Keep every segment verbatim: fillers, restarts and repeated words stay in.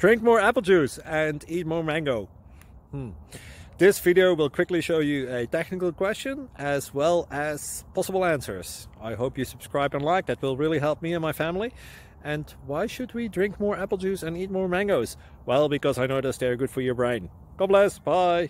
Drink more apple juice and eat more mango. Hmm. This video will quickly show you a technical question as well as possible answers. I hope you subscribe and like, that will really help me and my family. And why should we drink more apple juice and eat more mangoes? Well, because I noticed they're good for your brain. God bless, bye!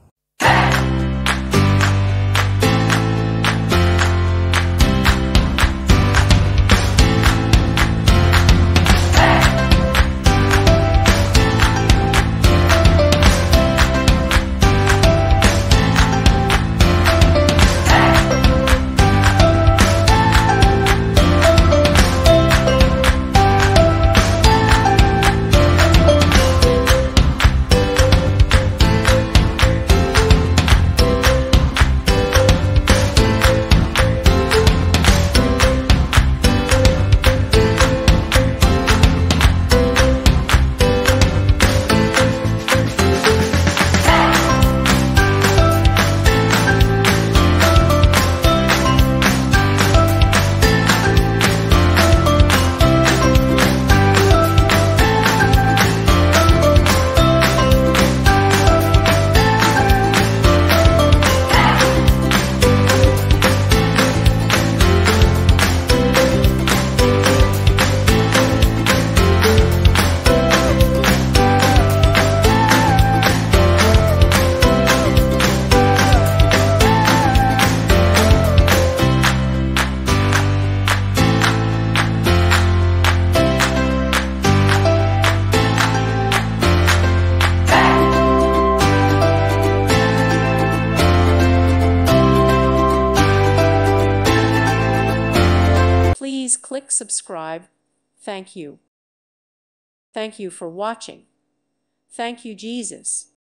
Please click subscribe. Thank you. Thank you for watching. Thank you, Jesus.